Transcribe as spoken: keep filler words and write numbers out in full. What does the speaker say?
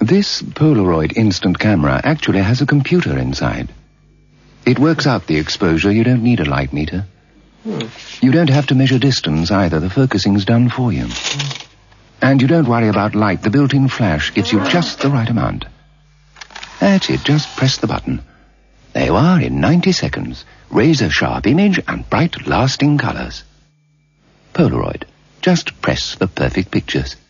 This Polaroid instant camera actually has a computer inside. It works out the exposure. You don't need a light meter. Hmm. You don't have to measure distance either. The focusing's done for you. Hmm. And you don't worry about light. The built-in flash gives you just the right amount. That's it. Just press the button. There you are in ninety seconds. Razor-sharp image and bright, lasting colours. Polaroid. Just press for perfect pictures.